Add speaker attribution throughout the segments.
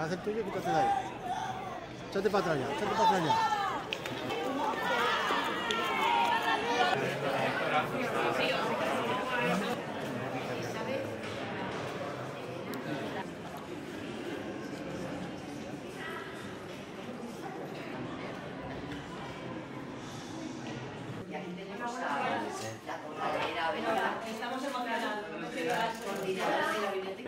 Speaker 1: haz el tuyo y quítate de ahí. Échate para atrás ya, échate para atrás ya.
Speaker 2: Estamos emocionados. Las coordinadoras de la biblioteca.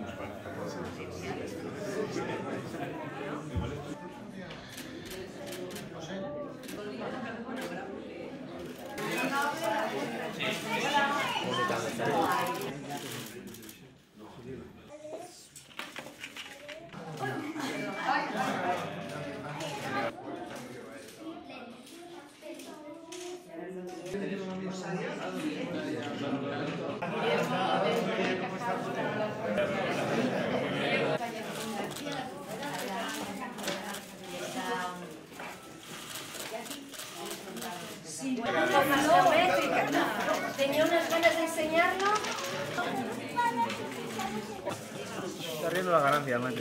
Speaker 3: Tenía unas ganas de enseñarlo.
Speaker 4: Está riendo la ganancia, macho.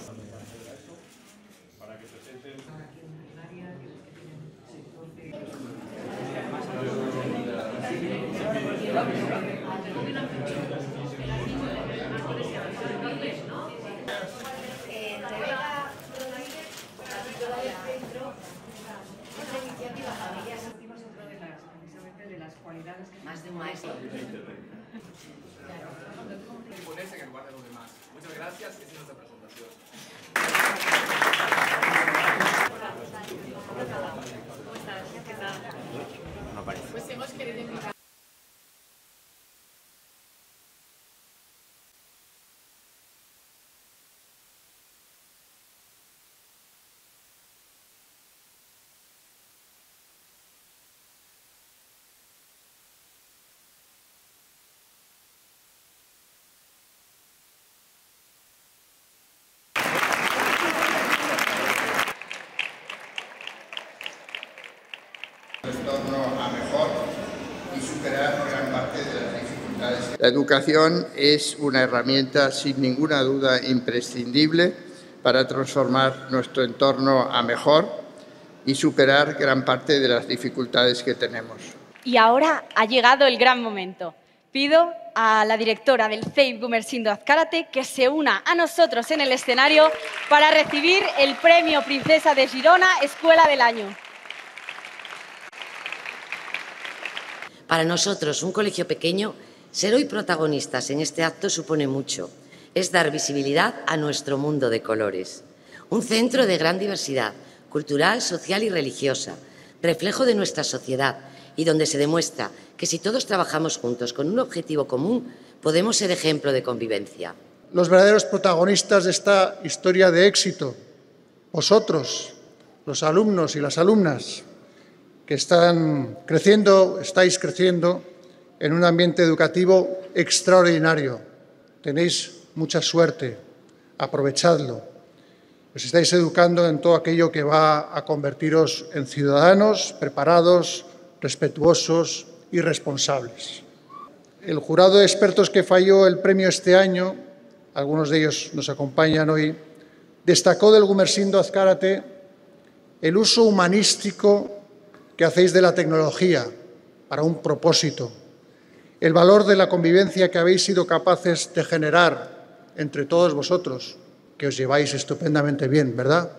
Speaker 2: Más de un maestro.
Speaker 5: Ponerse en el lugar de los demás. Muchas gracias, esa es nuestra presentación.
Speaker 2: ¿Cómo estás? ¿Qué tal? Pues hemos querido invitar.
Speaker 6: Entorno a mejor y superar gran parte de las dificultades. La educación es una herramienta sin ninguna duda imprescindible para transformar nuestro entorno a mejor y superar gran parte de las dificultades que tenemos.
Speaker 7: Y ahora ha llegado el gran momento. Pido a la directora del CEIP Gumersindo Azcárate que se una a nosotros en el escenario para recibir el premio Princesa de Girona Escuela del Año.
Speaker 2: Para nosotros, un colegio pequeño, ser hoy protagonistas en este acto supone mucho. Es dar visibilidad a nuestro mundo de colores. Un centro de gran diversidad, cultural, social y religiosa, reflejo de nuestra sociedad y donde se demuestra que si todos trabajamos juntos con un objetivo común, podemos ser ejemplo de convivencia.
Speaker 1: Los verdaderos protagonistas de esta historia de éxito, vosotros, los alumnos y las alumnas, que estáis creciendo en un ambiente educativo extraordinario. Tenéis mucha suerte, aprovechadlo. Os estáis educando en todo aquello que va a convertiros en ciudadanos preparados, respetuosos y responsables. El jurado de expertos que falló el premio este año, algunos de ellos nos acompañan hoy, destacó del Gumersindo Azcárate el uso humanístico que hacéis de la tecnología para un propósito, el valor de la convivencia que habéis sido capaces de generar entre todos vosotros, que os lleváis estupendamente bien, ¿verdad?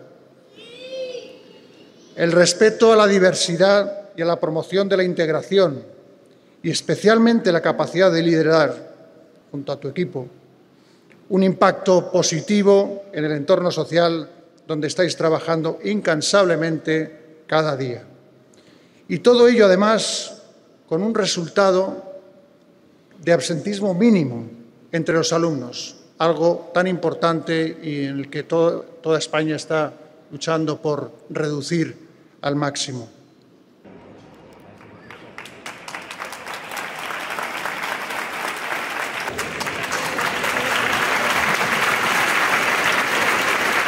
Speaker 1: El respeto a la diversidad y a la promoción de la integración y especialmente la capacidad de liderar, junto a tu equipo, un impacto positivo en el entorno social donde estáis trabajando incansablemente cada día. Y todo ello, además, con un resultado de absentismo mínimo entre los alumnos, algo tan importante y en el que toda España está luchando por reducir al máximo.